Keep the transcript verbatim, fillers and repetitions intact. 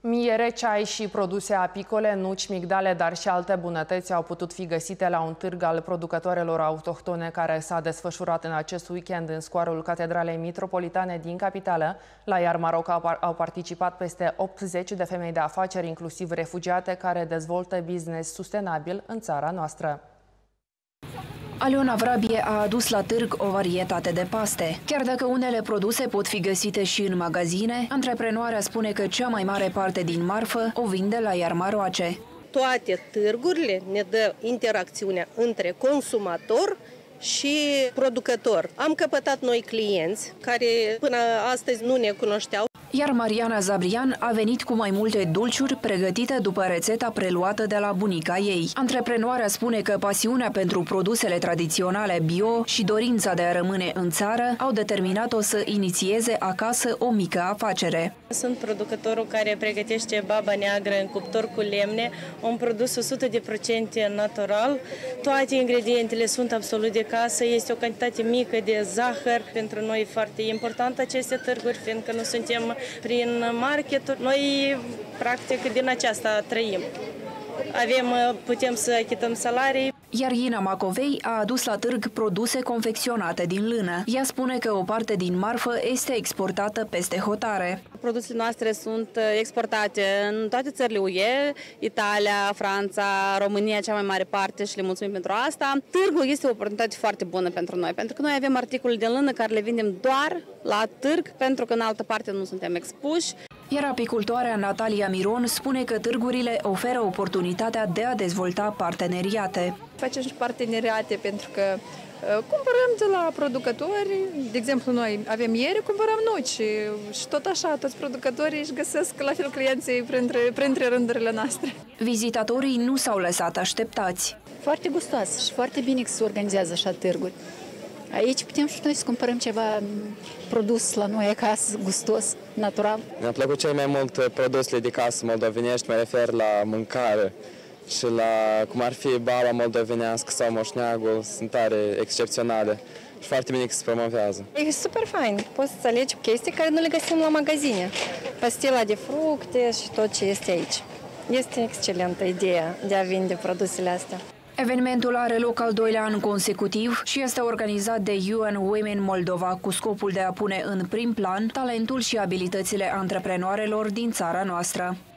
Miere, ceai și produse apicole, nuci, migdale, dar și alte bunătăți au putut fi găsite la un târg al producătorilor autohtone care s-a desfășurat în acest weekend în scoarul Catedralei Mitropolitane din capitală. La Iarmaroc au participat peste optzeci de femei de afaceri, inclusiv refugiate, care dezvoltă business sustenabil în țara noastră. Aliona Vrabie a adus la târg o varietate de paste. Chiar dacă unele produse pot fi găsite și în magazine, antreprenoarea spune că cea mai mare parte din marfă o vinde la Iarmaroace. Toate târgurile ne dă interacțiunea între consumator și producător. Am căpătat noi clienți care până astăzi nu ne cunoșteau. Iar Mariana Zabrian a venit cu mai multe dulciuri pregătite după rețeta preluată de la bunica ei. Antreprenoarea spune că pasiunea pentru produsele tradiționale bio și dorința de a rămâne în țară au determinat-o să inițieze acasă o mică afacere. Sunt producătorul care pregătește baba neagră în cuptor cu lemne, un produs o sută la sută natural. Toate ingredientele sunt absolut de casă, este o cantitate mică de zahăr. Pentru noi e foarte important aceste târguri, fiindcă nu suntem prin marketuri. Noi, practic, din aceasta trăim. Avem, putem să achităm salarii. Iar Ina Macovei a adus la târg produse confecționate din lână. Ea spune că o parte din marfă este exportată peste hotare. Produsele noastre sunt exportate în toate țările U E, Italia, Franța, România, cea mai mare parte, și le mulțumim pentru asta. Târgul este o oportunitate foarte bună pentru noi, pentru că noi avem articole de lână care le vindem doar la târg, pentru că în altă parte nu suntem expuși. Iar apicultoarea Natalia Miron spune că târgurile oferă oportunitatea de a dezvolta parteneriate. Facem și parteneriate pentru că uh, cumpărăm de la producători, de exemplu noi avem miere, cumpărăm nuci și tot așa, toți producătorii își găsesc la fel clienții printre, printre rândurile noastre. Vizitatorii nu s-au lăsat așteptați. Foarte gustoasă și foarte bine că se organizează așa târguri. Aici putem și noi să cumpărăm ceva produs la noi acasă, gustos, natural. Mi-a plăcut cel mai mult produsele de casă moldovenești, mă refer la mâncare și la cum ar fi bala moldovenească sau moșneagul, sunt tare excepționale și foarte bine că se promovează. E super fain, poți să alegi chestii care nu le găsim la magazine, pastila de fructe și tot ce este aici. Este excelentă ideea de a vinde produsele astea. Evenimentul are loc al doilea an consecutiv și este organizat de U N Women Moldova cu scopul de a pune în prim plan talentul și abilitățile antreprenoarelor din țara noastră.